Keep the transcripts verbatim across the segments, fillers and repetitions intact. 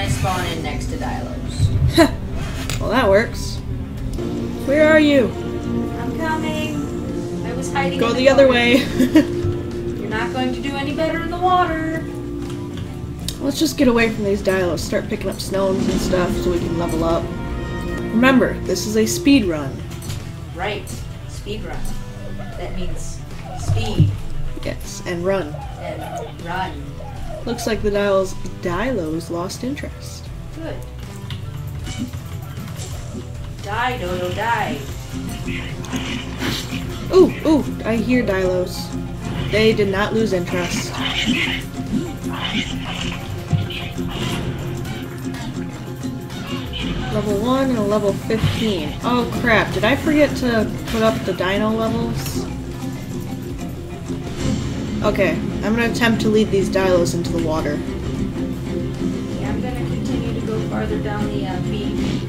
spawn in next to Dylos. Well, that works. Where are you? I'm coming. I was hiding. Go in the, the other water. way. You're not going to do any better in the water. Let's just get away from these Dylos. Start picking up stones and stuff so we can level up. Remember, this is a speed run. Right. Speed run. That means speed. Yes, and run. And run. Looks like the Dylos, Dylos lost interest. Good. Die, Dodo, die. Ooh, ooh, I hear Dylos. They did not lose interest. Level one and a level fifteen. Oh crap, did I forget to put up the dino levels? Okay, I'm gonna attempt to lead these Dylos into the water. Yeah, I'm gonna continue to go farther down the uh, beach.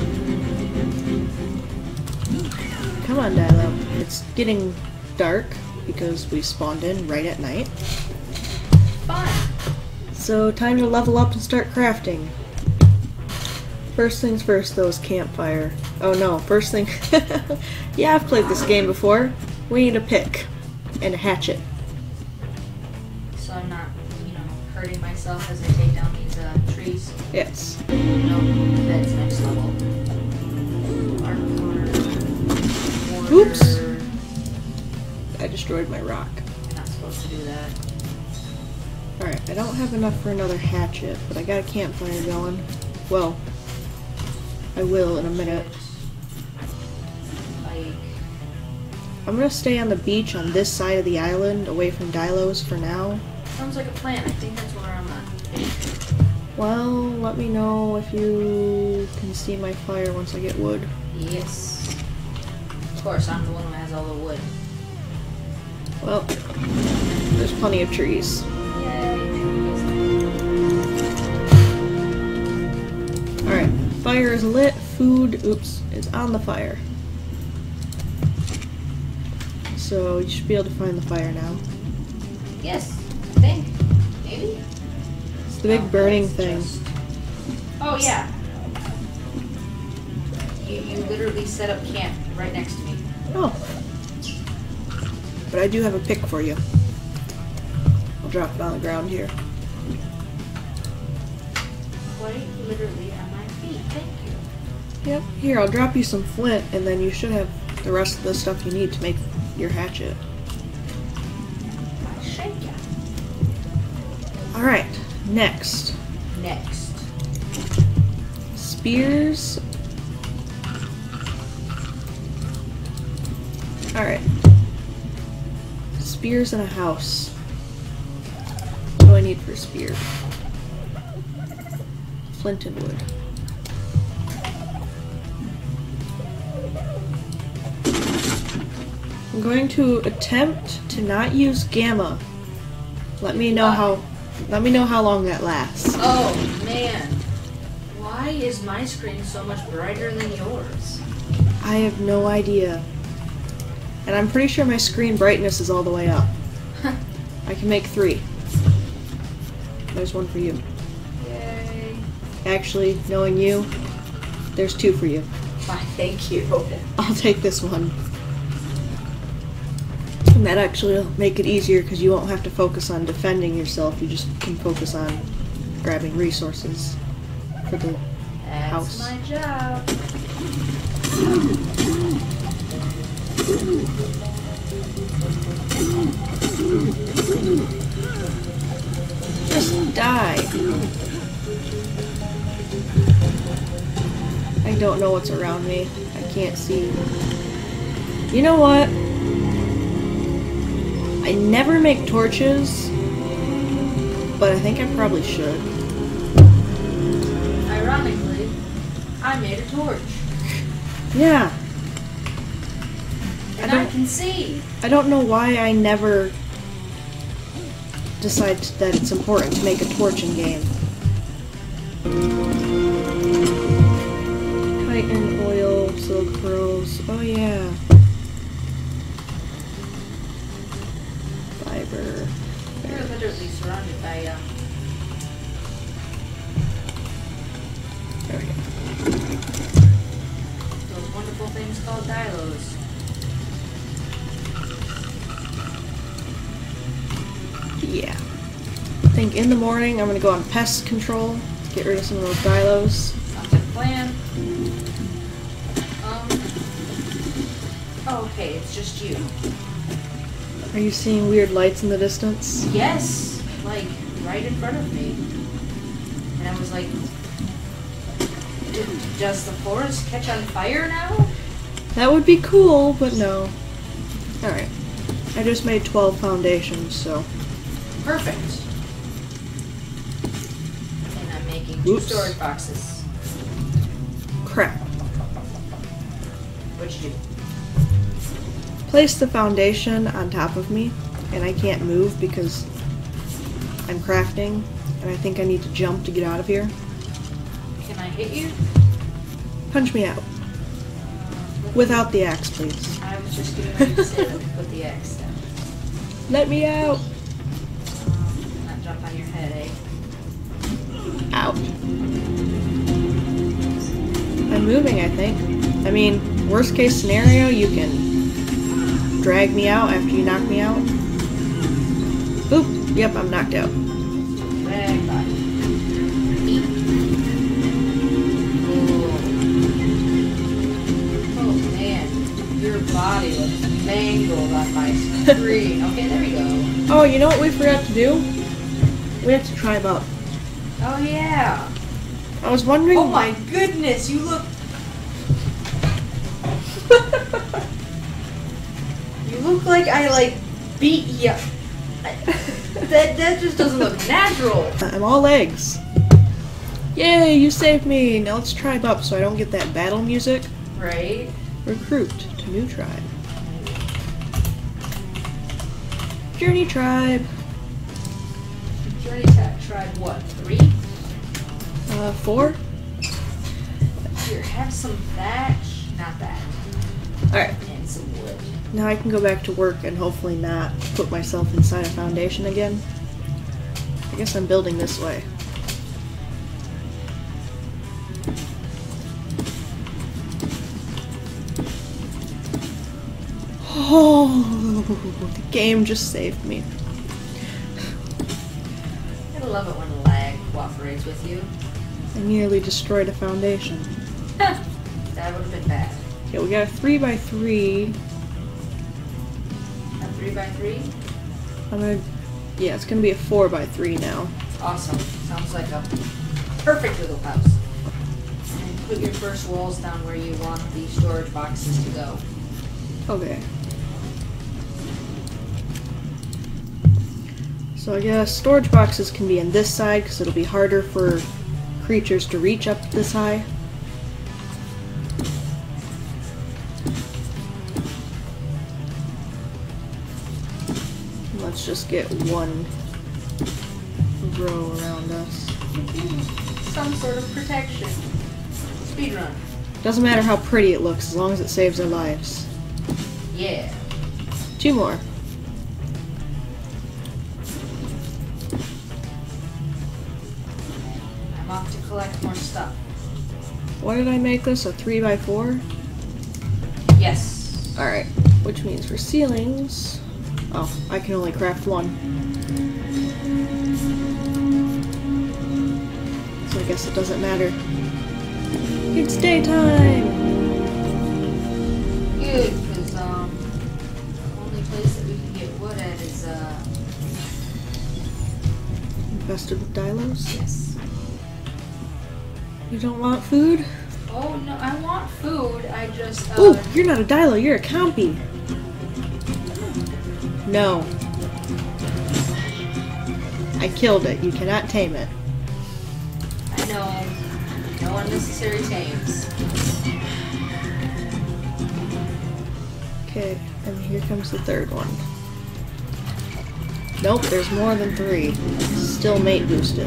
Come on, Dylo. It's getting dark because we spawned in right at night. Fun. So time to level up and start crafting. First things first though is campfire. Oh no, first thing... yeah, I've played this game before. We need a pick and a hatchet. So I'm not, you know, hurting myself as I take down these uh, trees. Yes. No, that's next level. Arc corner. Oops. I destroyed my rock. You're not supposed to do that. Alright, I don't have enough for another hatchet, but I got a campfire going. Well, I will in a minute. Like, I'm gonna stay on the beach on this side of the island, away from Dylos for now. sounds like a plan. I think that's where I'm at. Well, let me know if you can see my fire once I get wood. Yes. Of course, I'm the one who has all the wood. Well, there's plenty of trees. Alright, fire is lit, food, oops, is on the fire. So you should be able to find the fire now. Yes, I think. Maybe? It's the big Oh, burning it's thing. just- Oh, yeah. You, you literally set up camp right next to me. Oh. But I do have a pick for you. I'll drop it on the ground here. Quite literally at my feet. Thank you. Yep, here, I'll drop you some flint, and then you should have the rest of the stuff you need to make your hatchet. I shake ya. Alright, next. Next. Spears. Alright. Spears in a house. What do I need for a spear? Flint and wood. I'm going to attempt to not use gamma. Let me know how let me know how long that lasts. Oh, man. Why is my screen so much brighter than yours? I have no idea. And I'm pretty sure my screen brightness is all the way up. I can make three. There's one for you. Yay. Actually, knowing you, there's two for you. Why, thank you. I'll take this one. And that actually will make it easier because you won't have to focus on defending yourself. You just can focus on grabbing resources for the That's house. my job. Just die. I don't know what's around me. I can't see. You know what? I never make torches, but I think I probably should. Ironically, I made a torch. Yeah. And I I, don't- can see. I don't know why I never decide that it's important to make a torch in game. Chitin, oil, silk pearls. Oh yeah. Fiber. You're literally surrounded by um, thing's called Dilos. Yeah. I think in the morning I'm gonna go on pest control, get rid of some of those Dilos. Sounds like a plan. Um. Oh, okay, it's just you. Are you seeing weird lights in the distance? Yes, like right in front of me. And I was like, does the forest catch on fire now? That would be cool, but no. Alright. I just made twelve foundations, so. Perfect. And I'm making two Oops. storage boxes. Crap. What'd you do? Place the foundation on top of me, and I can't move because I'm crafting, and I think I need to jump to get out of here. Can I hit you? Punch me out. Without the axe, please. I was just getting ready to say that we put the axe down. Let me out! Um, not jump on your head, eh? Out. I'm moving, I think. I mean, worst case scenario, you can drag me out after you knock me out. Oop, yep, I'm knocked out. Drag by. Eat. Oh. Oh man, your body looks mangled on my screen. Okay, there we go. Oh, you know what we forgot to do? We have to tribe up. Oh yeah. I was wondering. Oh my goodness, you look. You look like I like beat you. That that just doesn't look natural. I'm all legs. Yay, you saved me! Now let's tribe up so I don't get that battle music. Right? Recruit to new tribe. Journey tribe. Journey Tech tried what? Three? Uh, four? Here, have some thatch. Not that. Alright, And some wood. now I can go back to work and hopefully not put myself inside a foundation again. I guess I'm building this way. Oh, the game just saved me. I love it when lag cooperates with you. I nearly destroyed a foundation. That would have been bad. Okay, we got a three by three. A three by three? I'm gonna, yeah, it's gonna be a four by three now. Awesome. Sounds like a perfect little house. And put your first walls down where you want the storage boxes to go. Okay. So I guess storage boxes can be on this side because it'll be harder for creatures to reach up this high. Let's just get one row around us. Some sort of protection. Speedrun. Doesn't matter how pretty it looks as long as it saves our lives. Yeah. Two more. I'm off to collect more stuff. Why did I make this? A three by four? Yes. Alright, which means for ceilings... Oh, I can only craft one. So I guess it doesn't matter. It's daytime! Good, because um, the only place that we can get wood at is uh. Infested with Dilos? Yes. You don't want food? Oh no, I want food. I just. Uh, Oh, you're not a Dilo, you're a Compy! No. I killed it. You cannot tame it. I know. No unnecessary tames. Okay, and here comes the third one. Nope, there's more than three. Still mate boosted.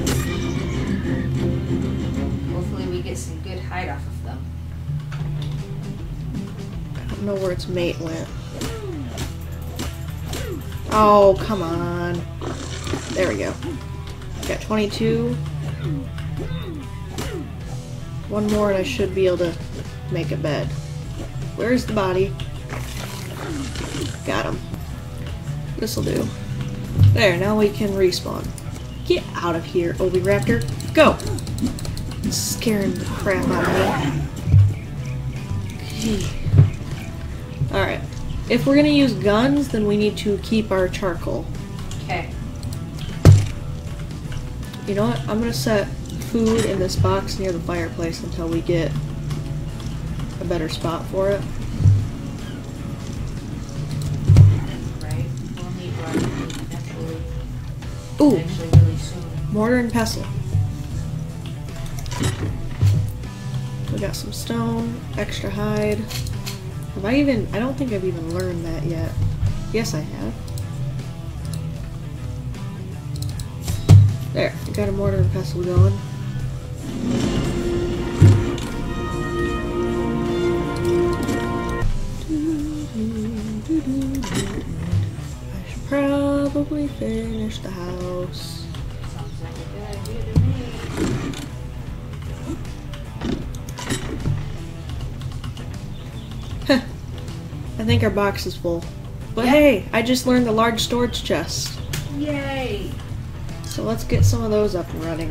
Hopefully we get some good hide off of them. I don't know where its mate went. Oh, come on. There we go. Got twenty-two. One more and I should be able to make a bed. where's the body? Got him. This'll do. There, now we can respawn. Get out of here, Oviraptor. Go! It's scaring the crap out of me. Alright. If we're gonna use guns, then we need to keep our charcoal. Okay. You know what? I'm gonna set food in this box near the fireplace until we get a better spot for it. Right. We'll need one eventually. Ooh! Eventually, really soon. Mortar and pestle. We got some stone, extra hide. Have I even... I don't think I've even learned that yet. Yes, I have. There, we got a mortar and pestle going. I should probably finish the house. Sounds like a good idea to me. I think our box is full. But Yeah. hey, I just learned the large storage chest. Yay! So let's get some of those up and running.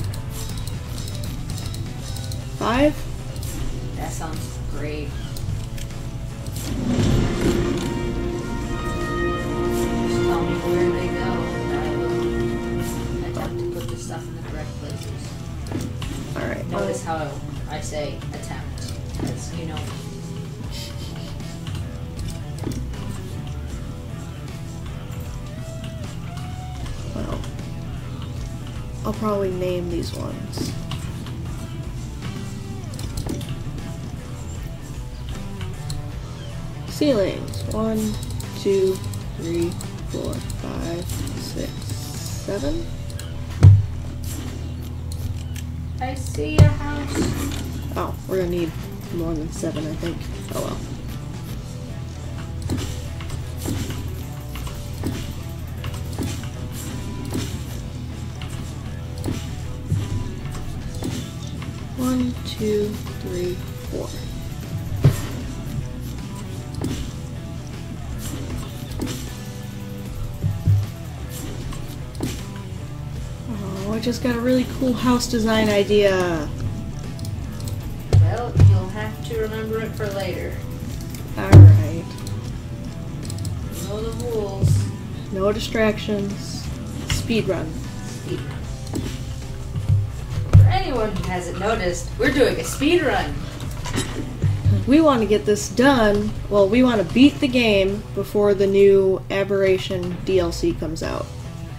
Five? That sounds great. Just tell me where they go, and I will attempt to put the stuff in the correct places. Alright. Notice how I say attempt, because you know. Well, I'll probably name these ones. Ceilings. One, two, three, four, five, six, seven. I see a house. Oh, we're gonna need more than seven, I think. Oh well. One, two, three, four. Oh, I just got a really cool house design idea. Well, you'll have to remember it for later. Alright. You know the rules. No distractions. Speed run. Speed run. For anyone who hasn't noticed, we're doing a speed run. We want to get this done. Well, we want to beat the game before the new Aberration D L C comes out.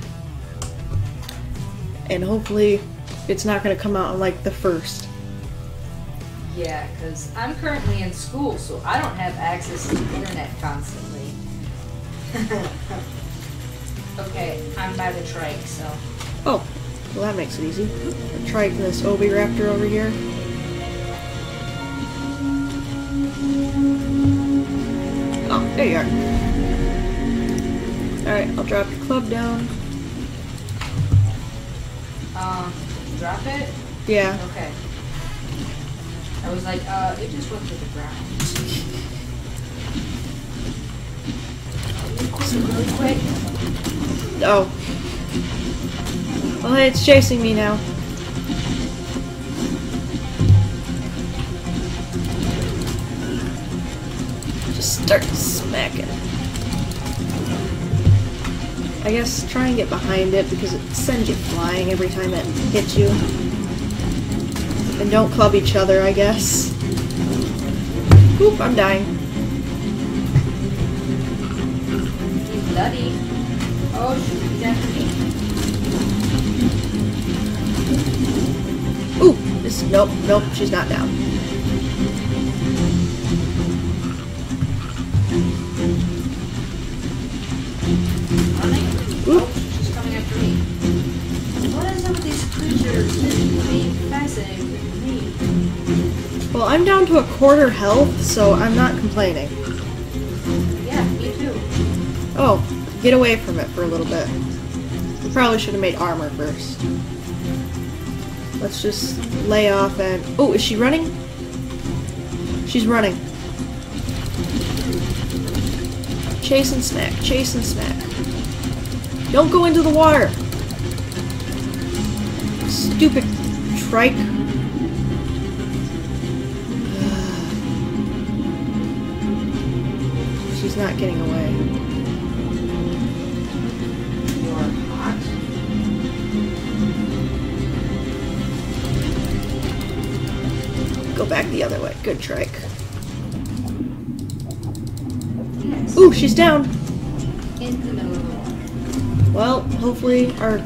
And hopefully it's not going to come out on like the first. Yeah, because I'm currently in school, so I don't have access to the internet constantly. Okay, I'm by the trike, so. Oh, well that makes it easy. I'll try this Oviraptor over here. Oh, there you are. Alright, I'll drop the club down. Um, drop it? Yeah. Okay. I was like, uh, it just went to the ground. Really quick. Oh. Well, hey, it's chasing me now. Just start smacking. I guess try and get behind it because it sends you flying every time it hits you. And don't club each other, I guess. Oop, I'm dying. You bloody. Oh, shoot, he's after me. Ooh, this, nope, nope, she's not down. Running? Oop. Oh, she's coming after me. What is up with these creatures being fascinating with me? Well, I'm down to a quarter health, so I'm not complaining. Yeah, me too. Oh, get away from it for a little bit. We probably should have made armor first. Let's just lay off and... Oh, is she running? She's running. Chase and smack, chase and smack. Don't go into the water! Stupid trike. She's not getting away. You're hot. Go back the other way. Good trike. Yes. Ooh, she's down! In the middle of the water. Well, hopefully our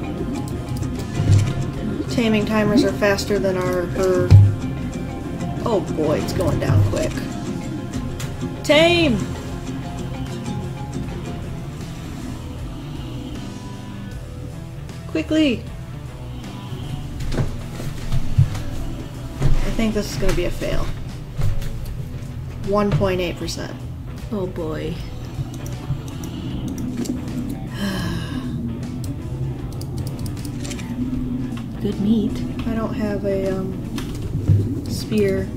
taming timers are faster than our her. Oh boy, it's going down quick. Tame! Quickly! I think this is going to be a fail. one point eight percent. Oh boy. Good meat. I don't have a um, spear.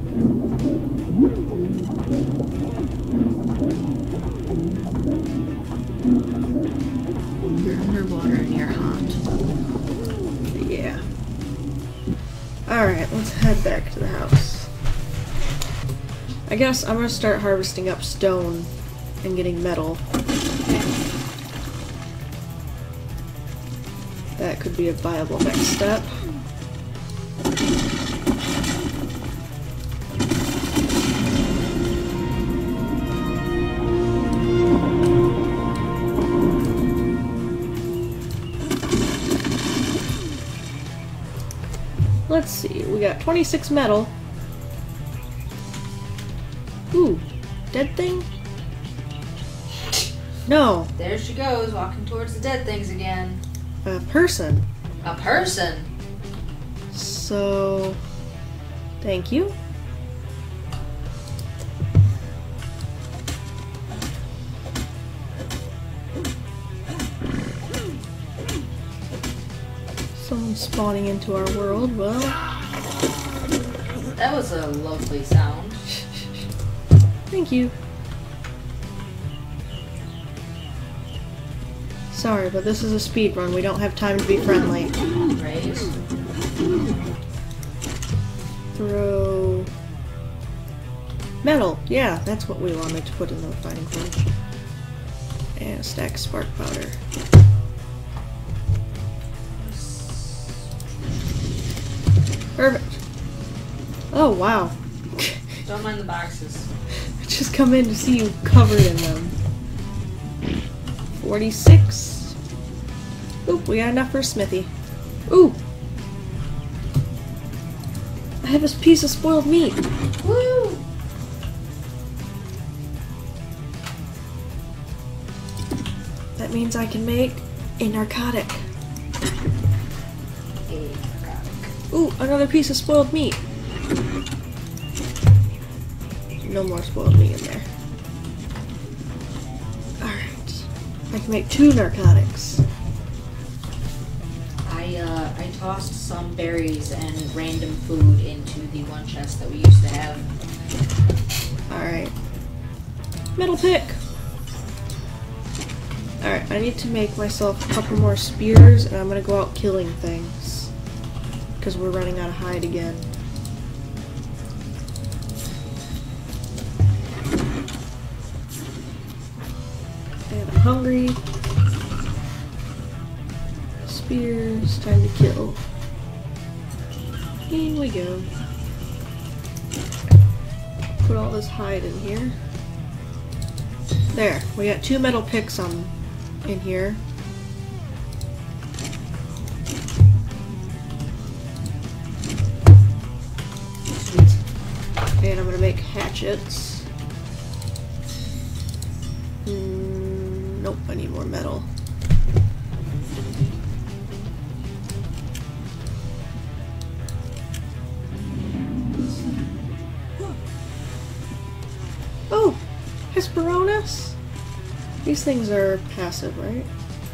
You're underwater and you're hot. Yeah. Alright, let's head back to the house. I guess I'm gonna start harvesting up stone and getting metal. That could be a viable next step. Let's see, we got twenty-six metal. Ooh, dead thing? No, There she goes, walking towards the dead things again. a person. A person. So, thank you. Someone spawning into our world, well. That was a lovely sound. Thank you. Sorry, but this is a speed run. We don't have time to be friendly. Right? Throw metal. Yeah, that's what we wanted to put in the fighting forge. And a stack of spark powder. Perfect. Oh wow. Don't mind the boxes. I just come in to see you covered in them. forty-six. Oop, we got enough for a smithy. Ooh! I have this piece of spoiled meat. Woo! That means I can make a narcotic. A narcotic. Ooh, another piece of spoiled meat. No more spoiled meat in there. Alright. I can make two narcotics. I uh, I tossed some berries and random food into the one chest that we used to have. Alright. Metal pick! Alright, I need to make myself a couple more spears and I'm gonna go out killing things. Because we're running out of hide again. And I'm hungry. Spears, time to kill. In we go. Put all this hide in here. There, we got two metal picks on in here. Sweet. And I'm gonna make hatchets. Mm, nope, I need more metal. Oh! Hesperonis? These things are passive, right?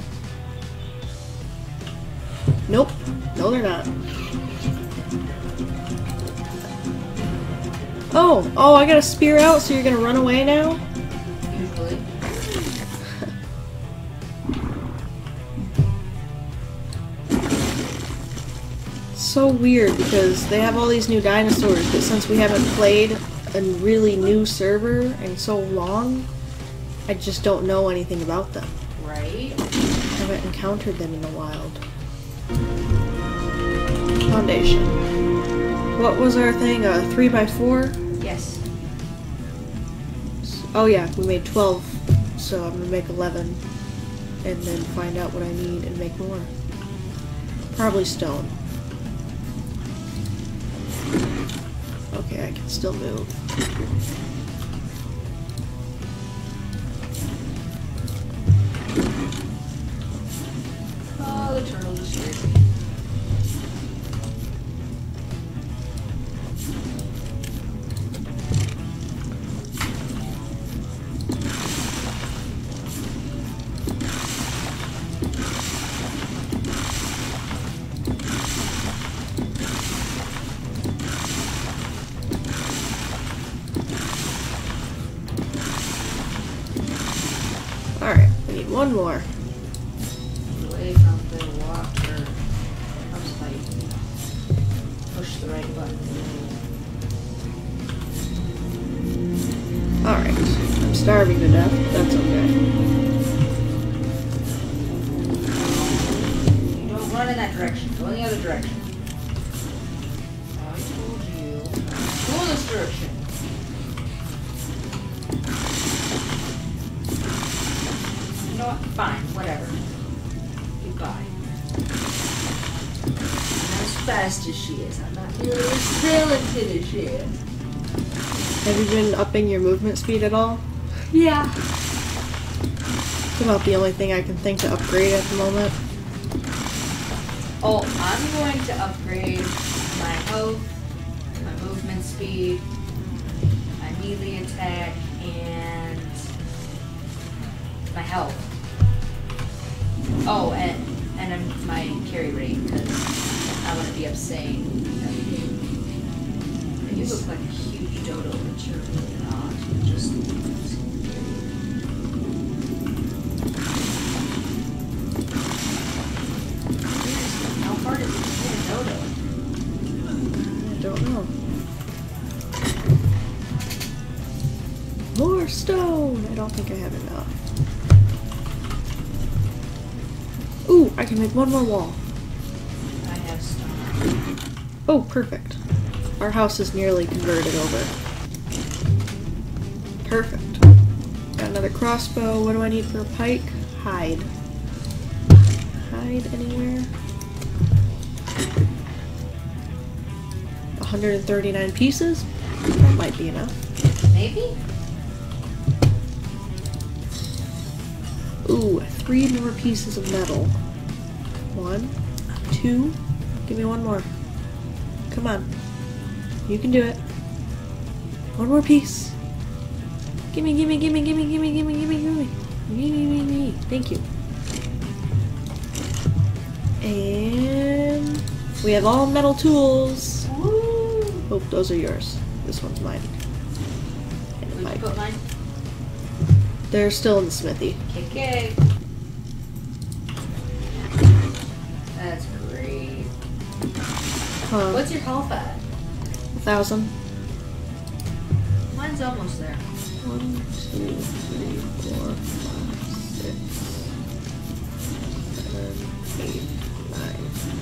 Nope. No, they're not. Oh! Oh, I got a spear out, so you're gonna run away now? Usually. so weird because they have all these new dinosaurs, but since we haven't played a really new server in so long, I just don't know anything about them. Right? I haven't encountered them in the wild. Foundation. What was our thing? A three by four? Yes. Oh yeah, we made twelve, so I'm gonna make eleven, and then find out what I need and make more. Probably stone. Okay, I can still move. Oh, the turtle destroyed me. Alright, we need one more. Wave up the water. House fight. Push the right button. Alright, I'm starving to death, but that's okay. You don't run in that direction. Go in the other direction. I told you. Go in this direction. You know what? Fine. Whatever. Goodbye. Not as fast as she is. I'm not nearly as talented as she is. Have you been upping your movement speed at all? Yeah. It's about the only thing I can think to upgrade at the moment. Oh, I'm going to upgrade my health, my movement speed, my melee attack, and my health. Oh, and and um, my carry rate, because I want to be upsetting everything. You look like a huge dodo, but you're really not. You're just... How far does it get a dodo? I don't know. More stone! I don't think I have enough. Ooh, I can make one more wall. I have stone. Oh, perfect. Our house is nearly converted over. Perfect. Got another crossbow. What do I need for a pike? Hide. Hide anywhere? one hundred thirty-nine pieces? That might be enough. Maybe? Ooh, three more pieces of metal. One, two, give me one more. Come on. You can do it. One more piece. Gimme, gimme, gimme, gimme, gimme, gimme, gimme, gimme. Gimme, gimme, gimme. Thank you. And we have all metal tools. Woo! Oh, those are yours. This one's mine. And the Where'd you pipe. put mine? They're still in the smithy. K K. That's great. Huh. What's your health at? A thousand. Mine's almost there. One, two, three, four, five, six, seven, eight, nine.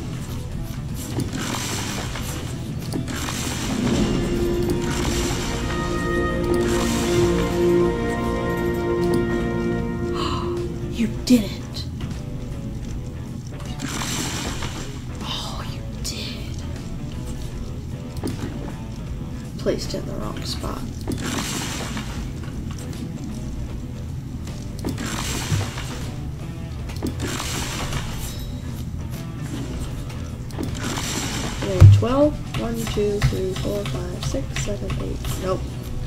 You did it! Oh, you did. Placed it in the wrong spot. twelve? one, two, three, four, five, six, seven, eight. Nope.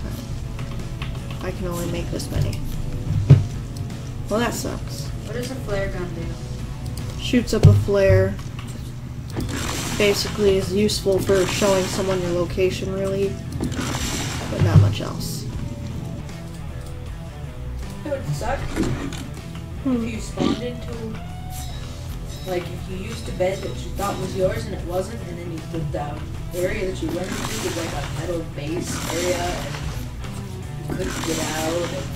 I can only make this many. Well, that sucks. What does a flare gun do? Shoots up a flare. Basically is useful for showing someone your location, really. But not much else. It would suck Hmm. if you spawned into Like if you used a bed that you thought was yours and it wasn't, and then you, the, the area that you went into was like a metal base area, and you couldn't get out. And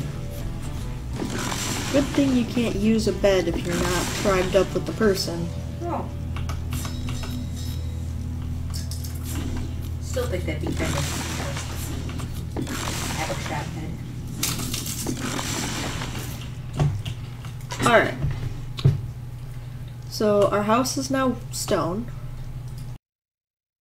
Good thing you can't use a bed if you're not tribed up with the person. oh, still think that'd be kind of have a trap bed. Alright. So our house is now stone.